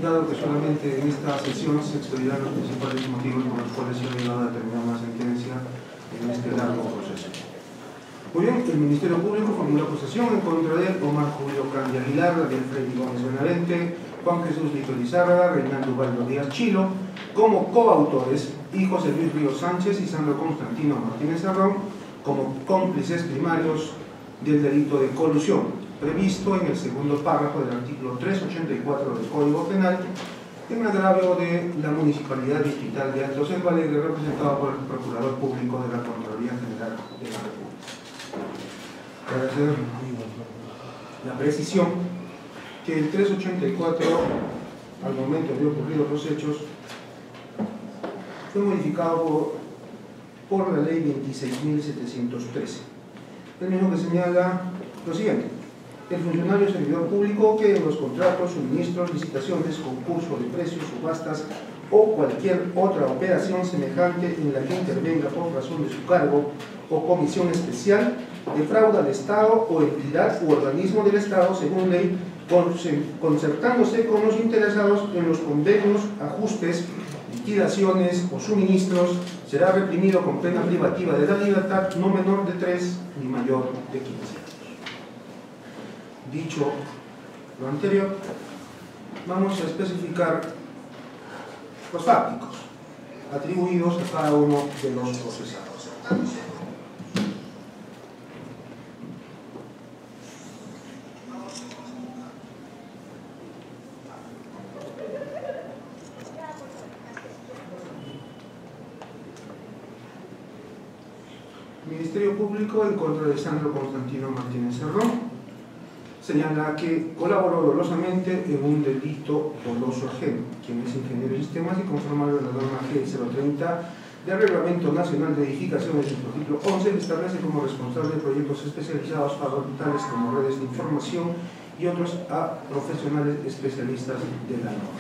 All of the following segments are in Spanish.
indicado que solamente en esta sesión se expedirán los principales motivos por los cuales se ha llegado a determinar una sentencia en este largo proceso. Muy bien, el Ministerio Público formuló acusación en contra de Omar Julio Candia Aguilar, Daniel Freddy Gómez Benavente, Juan Jesús Lito Lizárraga, Reinaldo Ubaldo Díaz Chilo, como coautores, y José Luis Ríos Sánchez y Sandro Constantino Martínez Sarrón, como cómplices primarios del delito de colusión, previsto en el segundo párrafo del artículo 384 del Código Penal, en agravio de la Municipalidad Distrital de Alto Selva Alegre, representada por el Procurador Público de la Contraloría General de la República. Para hacer la precisión, que el 384, al momento de ocurridos los hechos, fue modificado por la Ley 26.713. El mismo que señala lo siguiente: el funcionario servidor público que en los contratos, suministros, licitaciones, concursos de precios, subastas o cualquier otra operación semejante en la que intervenga por razón de su cargo o comisión especial, defrauda al Estado o entidad u organismo del Estado según ley, concertándose con los interesados en los convenios, ajustes, liquidaciones o suministros, será reprimido con pena privativa de la libertad no menor de 3 ni mayor de 15 años. Dicho lo anterior, vamos a especificar los fácticos atribuidos a cada uno de los procesados. Ministerio Público en contra de Sandro Constantino Martínez Sarrón señala que colaboró dolosamente en un delito doloso ajeno, quien es ingeniero de sistemas y conforme a la norma G030 del Reglamento Nacional de Edificaciones, en su artículo 11, establece como responsable de proyectos especializados para tales como redes de información y otros a profesionales especialistas de la norma.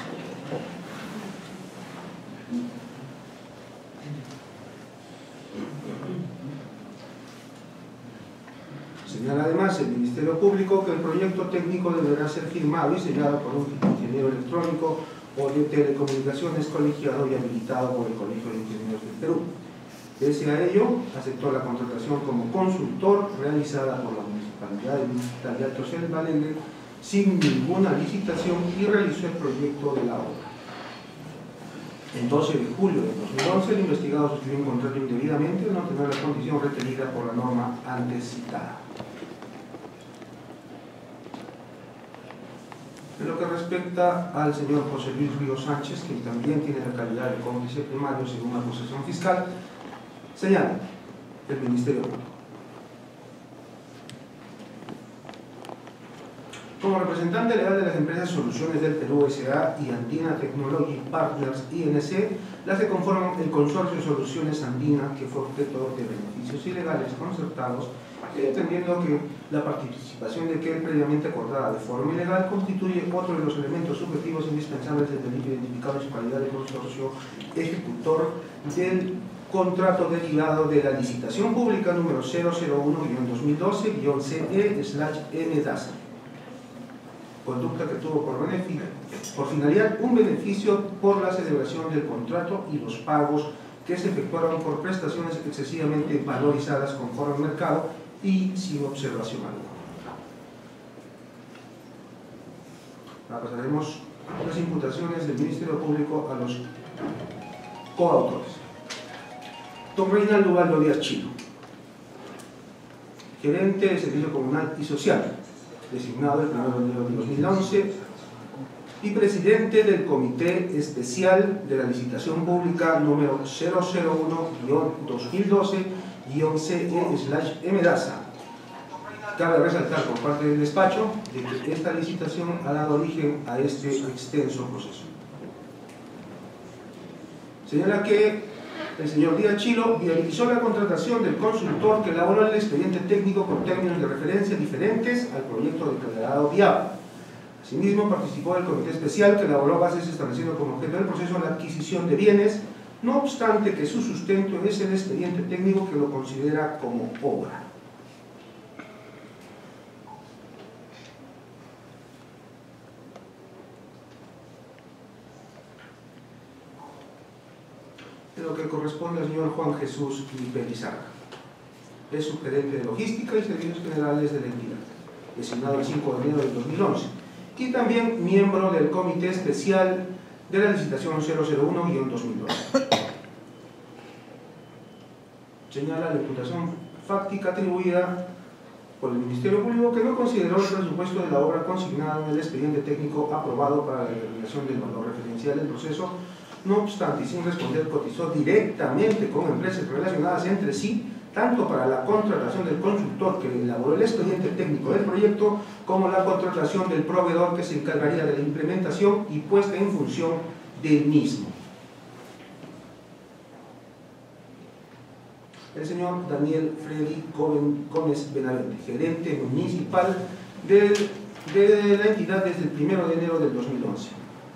Señala además el Ministerio Público que el proyecto técnico deberá ser firmado y sellado por un ingeniero electrónico o de telecomunicaciones colegiado y habilitado por el Colegio de Ingenieros del Perú. Pese a ello, aceptó la contratación como consultor realizada por la Municipalidad de Alto Selva Alegre sin ninguna licitación y realizó el proyecto de la obra. El 12 de julio de 2011, el investigado suscribió un contrato indebidamente de no tener la condición requerida por la norma antes citada. En lo que respecta al señor José Luis Ríos Sánchez, quien también tiene la calidad de cómplice primario según la acusación fiscal, señala el Ministerio Público: como representante legal de las empresas Soluciones del Perú S.A. y Andina Technology Partners INC, las que conforman el consorcio Soluciones Andina, que fue objeto de beneficios ilegales concertados, entendiendo que la participación de aquel previamente acordada de forma ilegal constituye otro de los elementos subjetivos indispensables del delito identificado en su calidad de consorcio ejecutor del contrato derivado de la licitación pública número 001-2012-CE/M-DASA, conducta que tuvo por finalidad un beneficio por la celebración del contrato y los pagos que se efectuaron por prestaciones excesivamente valorizadas conforme al mercado y sin observación alguna. Ahora pasaremos a las imputaciones del Ministerio Público a los coautores. Don Reinaldo Ubaldo Díaz Chilo, gerente de Servicio Comunal y Social, designado el 1 de enero de 2011, y presidente del Comité Especial de la Licitación Pública número 001-2012-CE/M-DASA. Cabe resaltar por parte del despacho de que esta licitación ha dado origen a este extenso proceso. Señala que el señor Díaz Chilo viabilizó la contratación del consultor que elaboró el expediente técnico con términos de referencia diferentes al proyecto declarado viable. Asimismo, participó del comité especial que elaboró bases estableciendo como objeto del proceso la adquisición de bienes, no obstante que su sustento es el expediente técnico que lo considera como obra. sino que corresponde al señor Juan Jesús Pelizarca. Es subgerente de Logística y Servicios Generales de la entidad, designado el 5 de enero del 2011, y también miembro del Comité Especial de la Licitación 001-2012. Señala la imputación fáctica atribuida por el Ministerio Público que no consideró el presupuesto de la obra consignado en el expediente técnico aprobado para la determinación del valor referencial del proceso. No obstante, y sin responder, cotizó directamente con empresas relacionadas entre sí, tanto para la contratación del consultor que elaboró el expediente técnico del proyecto, como la contratación del proveedor que se encargaría de la implementación y puesta en función del mismo. El señor Daniel Freddy Gómez Benavente, gerente municipal de la entidad desde el 1 de enero del 2011.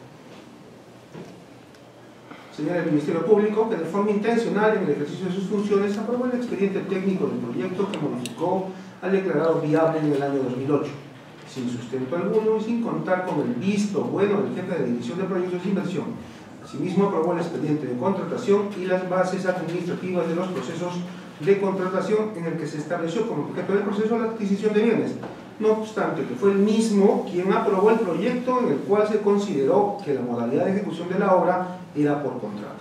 Señala el Ministerio Público que de forma intencional en el ejercicio de sus funciones aprobó el expediente técnico del proyecto que modificó al declarado viable en el año 2008, sin sustento alguno y sin contar con el visto bueno del jefe de división de proyectos de inversión. Asimismo, aprobó el expediente de contratación y las bases administrativas de los procesos de contratación en el que se estableció como objeto del proceso la adquisición de bienes. No obstante, que fue el mismo quien aprobó el proyecto en el cual se consideró que la modalidad de ejecución de la obra era por contrato.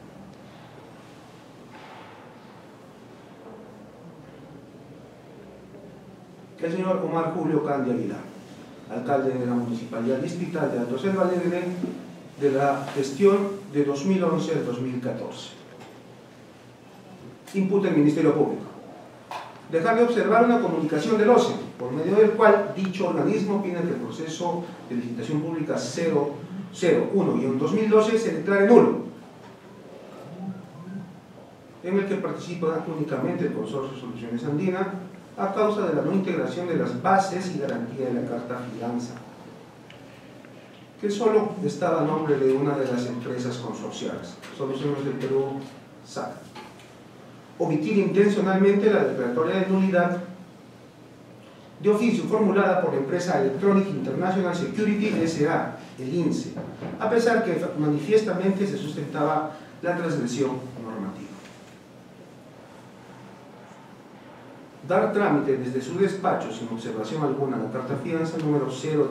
El señor Omar Julio Candia Aguilar, alcalde de la Municipalidad Distrital de Alto Selva Alegre, de la gestión de 2011 al 2014. Imputa el Ministerio Público dejar de observar una comunicación del OCE, por medio del cual dicho organismo pide que el proceso de licitación pública 001-2012 se declare nulo, en el que participa únicamente el Consorcio Soluciones Andina a causa de la no integración de las bases y garantía de la carta fianza, que solo estaba a nombre de una de las empresas consorciadas, Soluciones del Perú, SAC. Omitir intencionalmente la declaratoria de nulidad de oficio formulada por la empresa Electronic International Security S.A., el INSE, a pesar que manifiestamente se sustentaba la transgresión normativa. Dar trámite desde su despacho sin observación alguna a la carta fianza número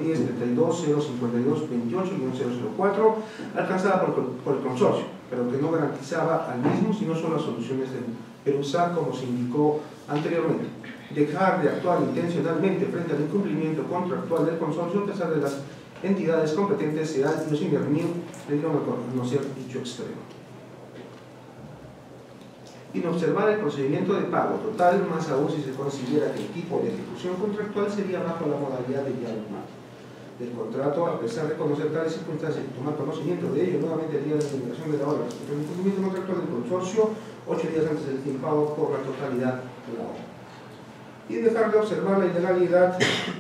010-32-052-28-004 alcanzada por el consorcio, pero que no garantizaba al mismo sino solo a Soluciones del Perú SAC, como se indicó anteriormente. Dejar de actuar intencionalmente frente al incumplimiento contractual del consorcio a pesar de las entidades competentes se han sin intervenir le dieron a conocer dicho extremo. Inobservar el procedimiento de pago total, más aún si se considera que el tipo de ejecución contractual sería bajo la modalidad de diálogo del contrato, a pesar de conocer tales circunstancias y tomar conocimiento de ello nuevamente el día de la celebración de la obra, el incumplimiento contractual del consorcio 8 días antes del fin pago por la totalidad de la obra. Y dejar de observar la ilegalidad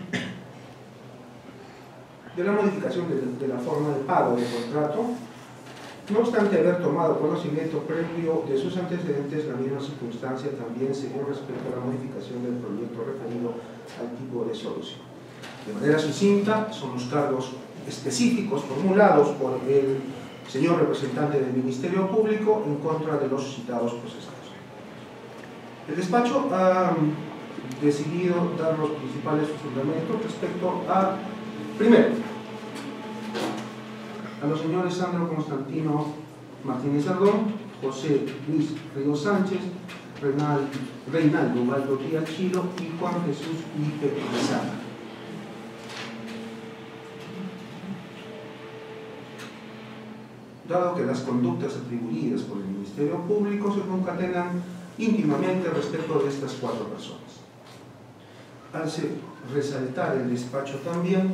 de la modificación de la forma de pago del contrato, no obstante haber tomado conocimiento previo de sus antecedentes, la misma circunstancia también según respecto a la modificación del proyecto referido al tipo de solución. De manera sucinta, son los cargos específicos formulados por el señor representante del Ministerio Público en contra de los citados procesados. El despacho ha decidido dar los principales fundamentos respecto a, primero, a los señores Sandro Constantino Martínez Ardón, José Luis Ríos Sánchez, Reinaldo Ubaldo Díaz Chilo y Juan Jesús Lipe Lizana. Dado que las conductas atribuidas por el Ministerio Público se concatenan íntimamente respecto de estas 4 personas. Hace resaltar el despacho también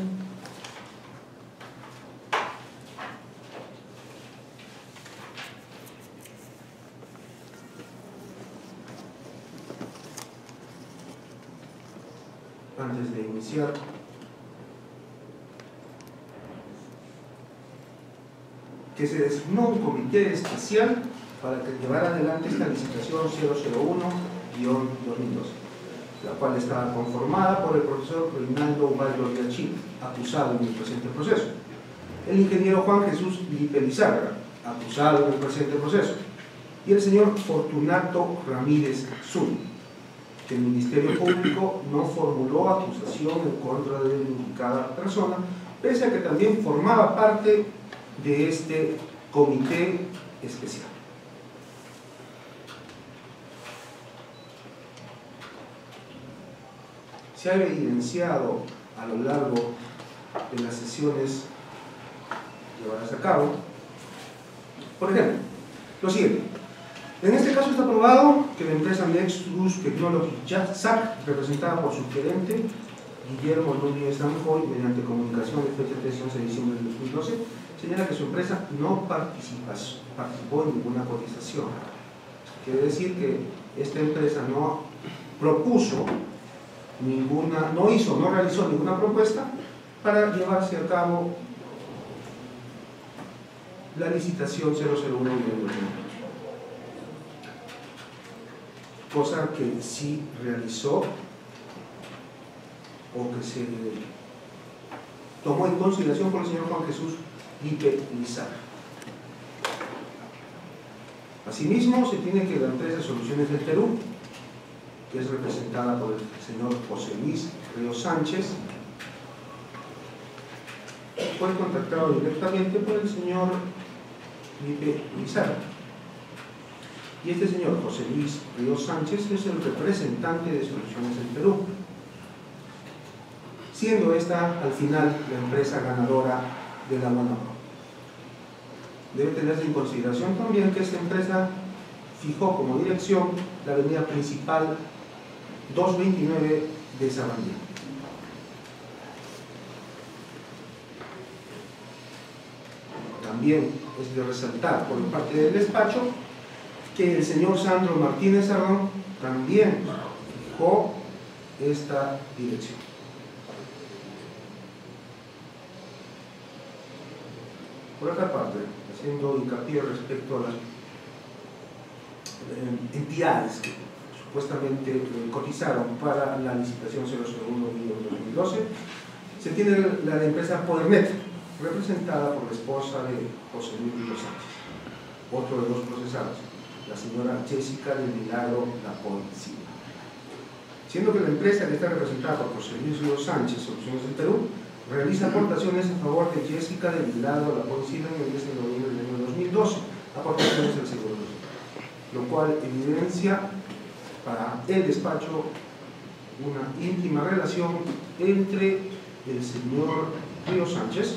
antes de iniciar que se designó un comité especial para que llevara adelante esta licitación 001-2012, la cual estaba conformada por el profesor Reinaldo Ubaldo Díaz Chilo, acusado en el presente proceso, el ingeniero Juan Jesús Lipe Lizarra, acusado en el presente proceso, y el señor Fortunato Ramírez Zuni, que el Ministerio Público no formuló acusación en contra de la indicada persona, pese a que también formaba parte de este comité especial. Se ha evidenciado a lo largo de las sesiones llevadas a cabo, por ejemplo, lo siguiente. En este caso está probado que la empresa Nexus Technology SAC, representada por su gerente Guillermo Núñez Sanjoy, mediante comunicación de fecha 13 de diciembre del 2012, señala que su empresa no participó en ninguna cotización. Quiere decir que esta empresa no propuso no realizó ninguna propuesta para llevarse a cabo la licitación 001 de 2008. Cosa que sí realizó o que se tomó en consideración por el señor Juan Jesús Lipe Lizarra. Asimismo, se tiene que la empresa Soluciones del Perú, que es representada por el señor José Luis Ríos Sánchez, fue contactado directamente por el señor Lipe Lizarra. Y este señor José Luis Ríos Sánchez es el representante de Soluciones del Perú, siendo esta al final la empresa ganadora de la buena pro. Debe tenerse en consideración también que esta empresa fijó como dirección la avenida principal 229 de Sabandía. También es de resaltar por parte del despacho que el señor Sandro Martínez Sardón también fijó esta dirección. Por otra parte, haciendo hincapié respecto a las entidades que supuestamente cotizaron para la licitación 001-2012, se tiene la empresa Podernet, representada por la esposa de José Luis Ríos Sánchez, otro de los procesados, la señora Jessica del Milagro Lapón Silva. Siendo que la empresa que está representada por José Luis Ríos Sánchez, Soluciones del Perú, realiza aportaciones en favor de Jessica del Milagro Lapón Silva en el 10 de noviembre del año 2012, aportaciones del Seguro Social, lo cual evidencia para el despacho una íntima relación entre el señor Ríos Sánchez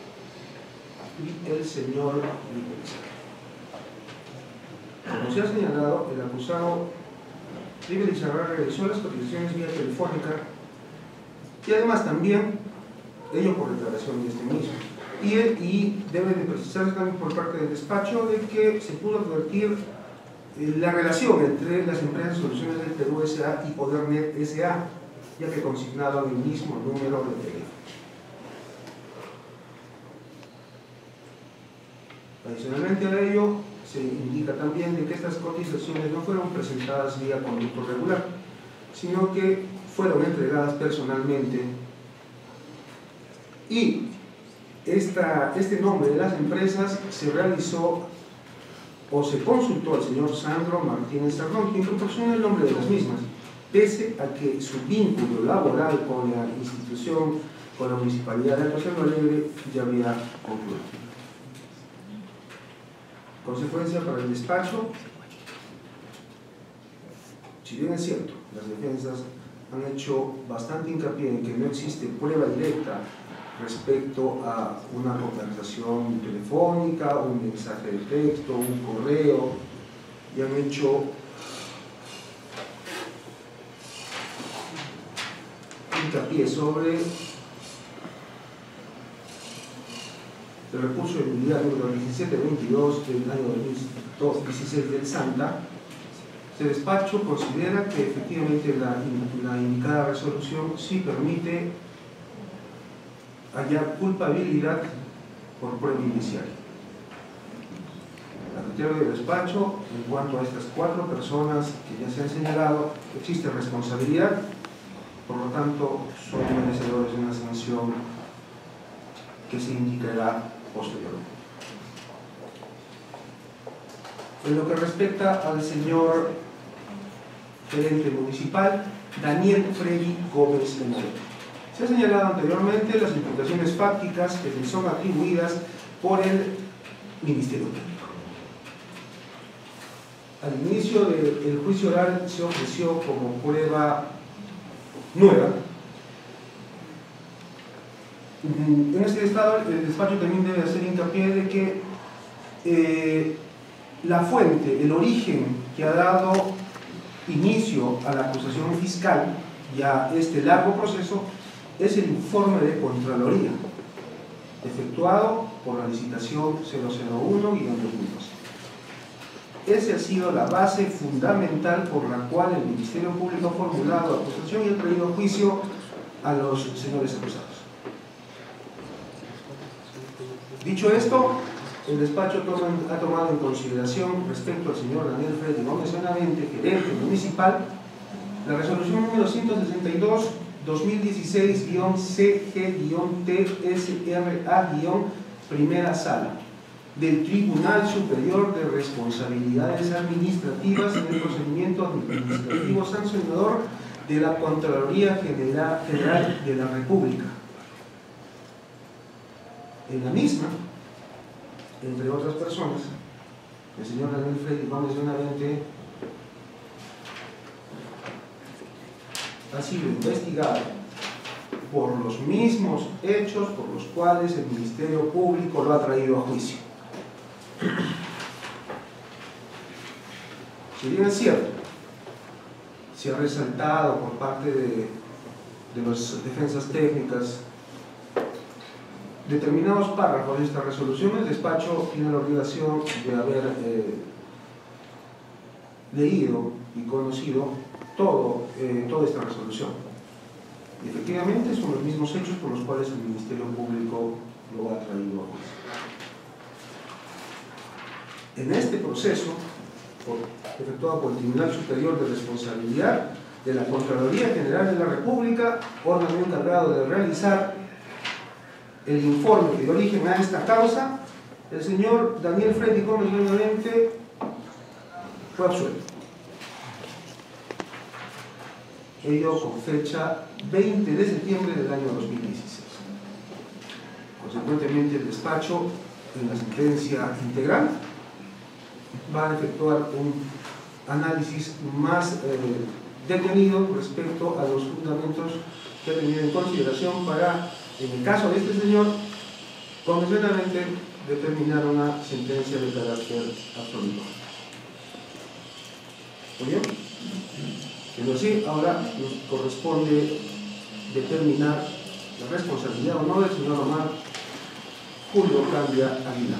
y el señor Lipe Lizarra. Como se ha señalado, el acusado Lipe Lizarra realizó las cotizaciones vía telefónica y además también, ello por declaración de este mismo, y debe de precisarse también por parte del despacho de que se pudo advertir la relación entre las empresas Soluciones del Perú S.A. y Podernet S.A., ya que consignaban el mismo número de teléfono. Adicionalmente a ello, se indica también de que estas cotizaciones no fueron presentadas vía conducto regular, sino que fueron entregadas personalmente, y este nombre de las empresas se realizó o se consultó al señor Sandro Martínez Sardón, quien proporciona el nombre de las mismas, pese a que su vínculo laboral con la institución, con la Municipalidad de Alto Cerro Alegre, ya había concluido. Consecuencia para el despacho, si bien es cierto, las defensas han hecho bastante hincapié en que no existe prueba directa respecto a una conversación telefónica, un mensaje de texto, un correo, y han hecho hincapié sobre el recurso de nulidad número 1722 del año 2016 del SANTA. Este despacho considera que efectivamente la indicada resolución sí permite hallar culpabilidad por prueba inicial. A criterio del despacho, en cuanto a estas 4 personas que ya se han señalado, existe responsabilidad, por lo tanto son merecedores de una sanción que se indicará posteriormente. En lo que respecta al señor gerente municipal, Daniel Freddy Gómez Lemoyne. Se ha señalado anteriormente las imputaciones fácticas que le son atribuidas por el Ministerio Público. Al inicio del juicio oral se ofreció como prueba nueva. En este estado, el despacho también debe hacer hincapié de que la fuente, el origen que ha dado inicio a la acusación fiscal y a este largo proceso es el informe de Contraloría efectuado por la licitación 001-2012. Esa ha sido la base fundamental por la cual el Ministerio Público ha formulado acusación y ha traído a juicio a los señores acusados. Dicho esto, el despacho ha tomado en consideración respecto al señor Daniel Freddy Gómez Benavente, gerente municipal, la resolución número 162-2016-CG-TSRA- del Tribunal Superior de Responsabilidades Administrativas en el procedimiento administrativo sancionador de la Contraloría General de la República. En la misma, entre otras personas, el señor Daniel Freddy Gómez Benavente ha sido investigado por los mismos hechos por los cuales el Ministerio Público lo ha traído a juicio. Si bien es cierto, se ha resaltado por parte de las defensas técnicas determinados párrafos de esta resolución, el despacho tiene la obligación de haber leído y conocido toda esta resolución. Y efectivamente son los mismos hechos por los cuales el Ministerio Público lo ha traído a juicio. En este proceso, efectuado por el Tribunal Superior de Responsabilidad de la Contraloría General de la República, órgano encargado de realizar el informe que dio origen a esta causa, el señor Daniel Freddy Gómez Benavente fue absuelto. Ello con fecha 20 de septiembre del año 2016. Consecuentemente, el despacho, en la sentencia integral, va a efectuar un análisis más detenido respecto a los fundamentos que ha tenido en consideración para, en el caso de este señor, convencionalmente determinar una sentencia de carácter absoluto. ¿Muy bien? Pero sí, ahora nos corresponde determinar la responsabilidad o no del señor Omar Julio Candia Aguilar.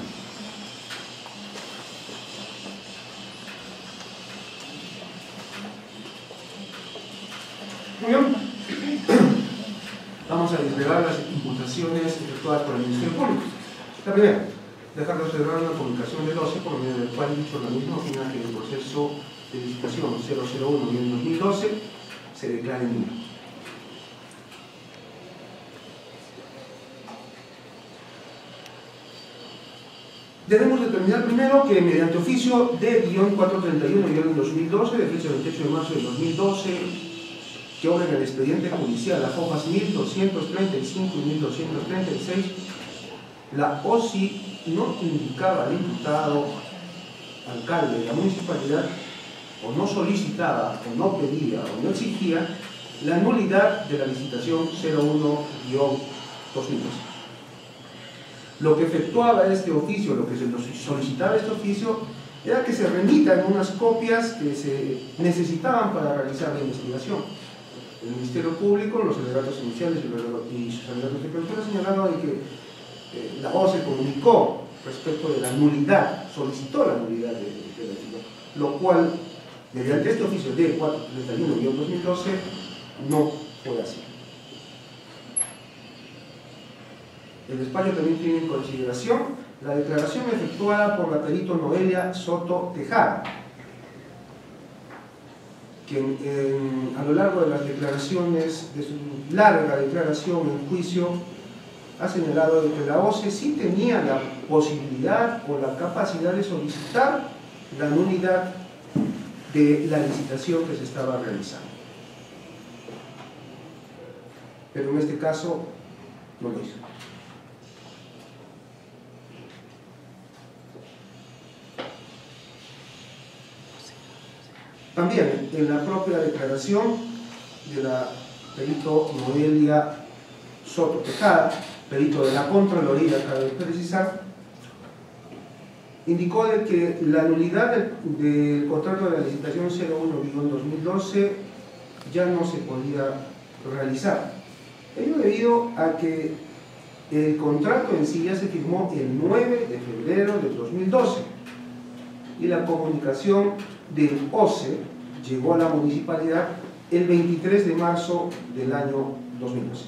Muy bien. Vamos a desvelar las imputaciones efectuadas por el Ministerio Público. La primera, dejar de observar una publicación del OCE por medio del cual dicho organismo opina que el proceso de licitación 001-2012 se declare nulo. Debemos determinar primero que mediante oficio D-431-2012 de fecha 28 de marzo de 2012, que obra en el expediente judicial a hojas 1235 y 1236, la OSI no indicaba al imputado alcalde de la municipalidad, o no solicitaba, o no pedía, o no exigía la nulidad de la licitación 01-2012. Lo que efectuaba este oficio, lo que se solicitaba este oficio, era que se remitan unas copias que se necesitaban para realizar la investigación. El Ministerio Público, en los alegatos iniciales y sus alegatos de clausura, señalaron de que la OCE comunicó respecto de la nulidad, solicitó la nulidad de la licitación, lo cual, mediante este oficio de 431-2012, no fue así. El despacho también tiene en consideración la declaración efectuada por la perito Noelia Soto Tejada, que a lo largo de las declaraciones, de su larga declaración en juicio, ha señalado de que la OCE sí tenía la posibilidad o la capacidad de solicitar la nulidad de la licitación que se estaba realizando. Pero en este caso no lo hizo. También en la propia declaración de la perito Noelia Soto Tejada, perito de la Contraloría, cabe precisar, indicó de que la nulidad del contrato de la licitación 01-2012 ya no se podía realizar. Ello debido a que el contrato en sí ya se firmó el 9 de febrero del 2012 y la comunicación del OCE llegó a la municipalidad el 23 de marzo del año 2012.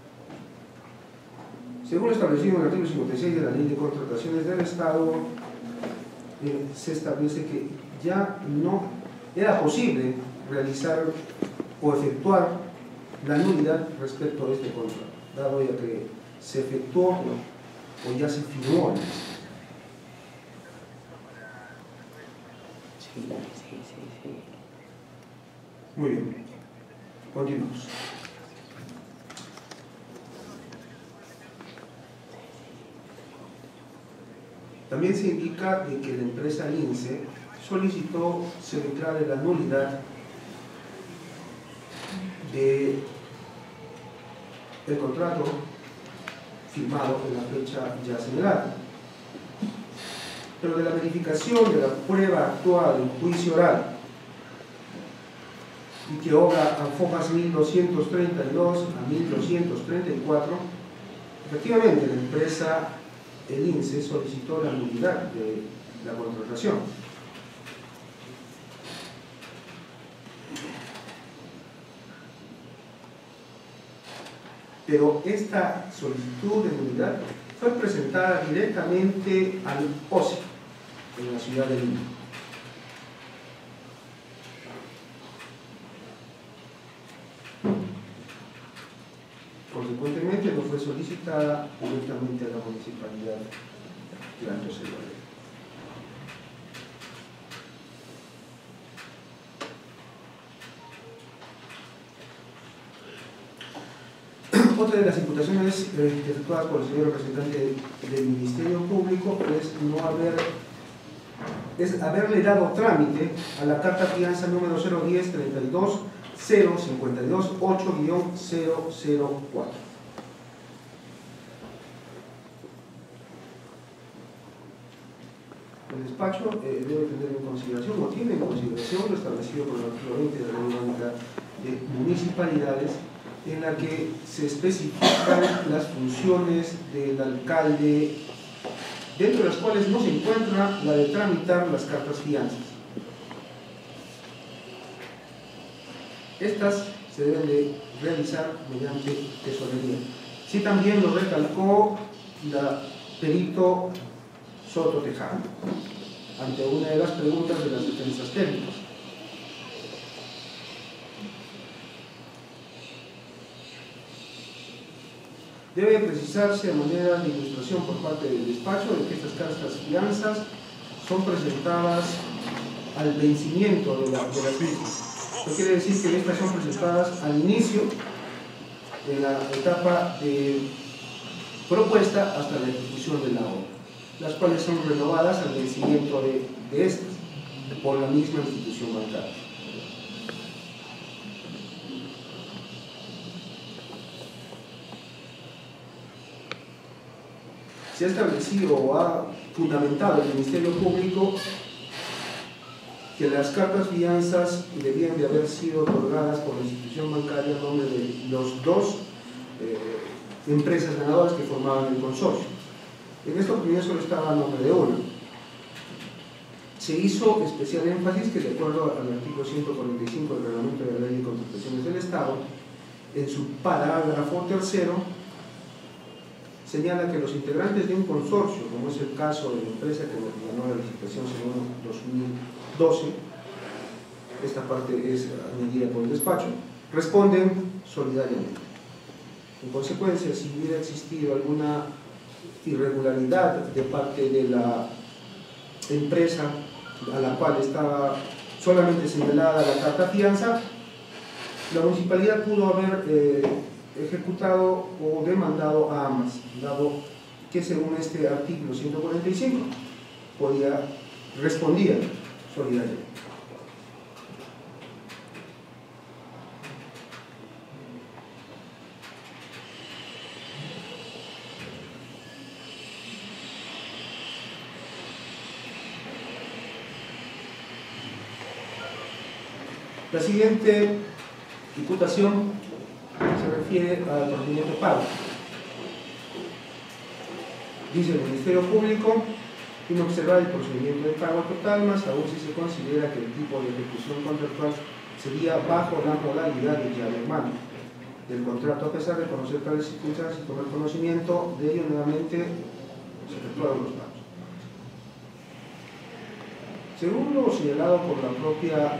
Según establecido en el artículo 56 de la Ley de Contrataciones del Estado, se establece que ya no era posible realizar o efectuar la nulidad respecto a este contrato, dado ya que se efectuó o ya se firmó el mismo. Muy bien, continuamos. También se indica de que la empresa INSE solicitó se declare la nulidad del contrato firmado en la fecha ya señalada, pero de la verificación de la prueba actual en juicio oral y que obra a fojas 1232 a 1234, efectivamente la empresa, el INSE, solicitó la nulidad de la contratación. Pero esta solicitud de nulidad fue presentada directamente al OCE en la ciudad de Lima. Consecuentemente no fue solicitada directamente a la municipalidad de Alto Celular. Otra de las imputaciones efectuadas por el señor representante del Ministerio Público es haberle dado trámite a la carta fianza número 010-32 052 8-004. El despacho debe tener en consideración, o tiene en consideración, lo establecido por el artículo 20 de la Ley Orgánica de Municipalidades, en la que se especifican las funciones del alcalde, dentro de las cuales no se encuentra la de tramitar las cartas fianzas. Estas se deben de realizar mediante tesorería. Sí, también lo recalcó la perito Soto Tejada ante una de las preguntas de las defensas técnicas. Debe precisarse a manera de ilustración por parte del despacho de que estas cartas fianzas son presentadas al vencimiento de las mismas. Esto quiere decir que estas son presentadas al inicio de la etapa de propuesta hasta la ejecución de la obra, las cuales son renovadas al vencimiento de estas por la misma institución bancaria. Se ha establecido o ha fundamentado el Ministerio Público que las cartas fianzas debían de haber sido otorgadas por la institución bancaria en nombre de los dos empresas ganadoras que formaban el consorcio. En esto primero solo estaba a nombre de una. Se hizo especial énfasis que, de acuerdo al artículo 145 del Reglamento de la Ley de Contrataciones del Estado, en su parágrafo tercero, señala que los integrantes de un consorcio, como es el caso de la empresa que ganó la licitación según 2012, esta parte es añadida por el despacho, responden solidariamente. En consecuencia, si hubiera existido alguna irregularidad de parte de la empresa a la cual estaba solamente señalada la carta fianza, la municipalidad pudo haber ejecutado o demandado a ambas, dado que según este artículo 145 respondía solidariamente. La siguiente imputación se refiere al procedimiento de pago. Dice el Ministerio Público: inobservar el procedimiento de pago total, más aún si se considera que el tipo de ejecución contractual sería bajo la modalidad de llave en mano del contrato, a pesar de conocer tales circunstancias y tomar conocimiento de ello, nuevamente se efectuaron los pagos. Según lo señalado por la propia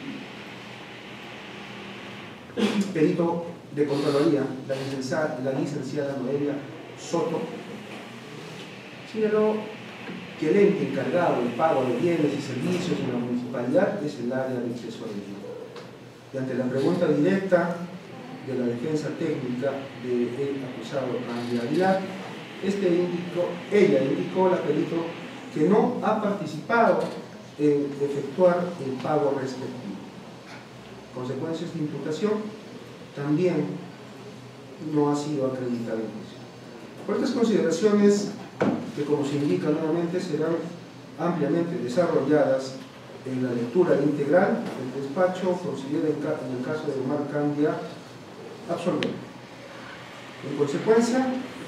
perito de Contraloría, la licenciada Noelia Soto, señaló que el ente encargado del pago de bienes y servicios en la municipalidad es el área de tesorería. Y ante la pregunta directa de la defensa técnica del acusado Randy Aguilar, ella indicó, la perito, que no ha participado en efectuar el pago respectivo. Consecuencias de imputación: también no ha sido acreditado en juicio. Por estas consideraciones, que como se indica nuevamente serán ampliamente desarrolladas en la lectura integral, el despacho considera en el caso de Omar Candia absolver. En consecuencia,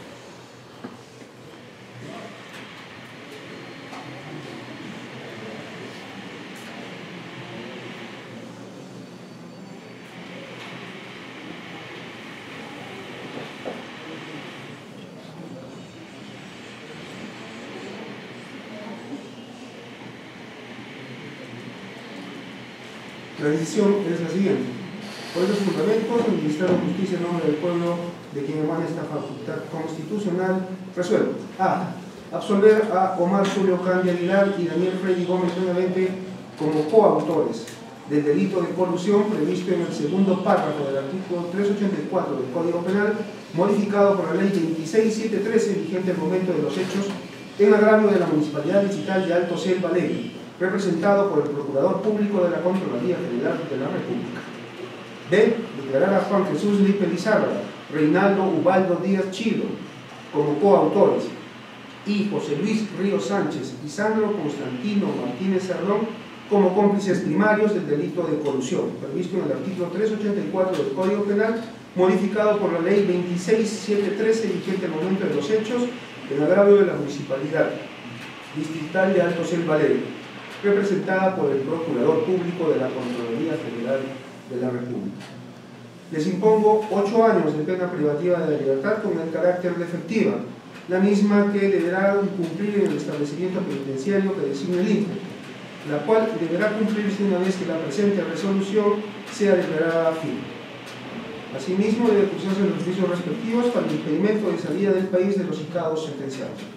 la decisión es la siguiente. Por estos fundamentos, el Ministerio de Justicia en nombre del pueblo de quien emana esta facultad constitucional resuelve: a. Absolver a Omar Julio Candia Aguilar y Daniel Freddy Gómez nuevamente como coautores del delito de colusión previsto en el segundo párrafo del artículo 384 del Código Penal, modificado por la ley 26713, vigente al momento de los hechos, en agravio de la Municipalidad Distrital de Alto Selva Alegre, representado por el Procurador Público de la Contraloría General de la República. B. Declarar a Juan Jesús Lipe Lizárraga, Reinaldo Ubaldo Díaz Chilo como coautores, y José Luis Ríos Sánchez y Sandro Constantino Martínez Sardón como cómplices primarios del delito de colusión, previsto en el artículo 384 del Código Penal, modificado por la ley 26713, vigente al momento de los hechos, en agravio de la Municipalidad Distrital de Alto Selva Alegre, representada por el Procurador Público de la Contraloría General de la República. Les impongo 8 años de pena privativa de la libertad con el carácter de efectiva, la misma que deberá cumplir en el establecimiento penitenciario que designe el INPE, la cual deberá cumplirse una vez que la presente resolución sea declarada firme. Asimismo, debe cursarse los juicios respectivos para el impedimento de salida del país de los citados sentenciados.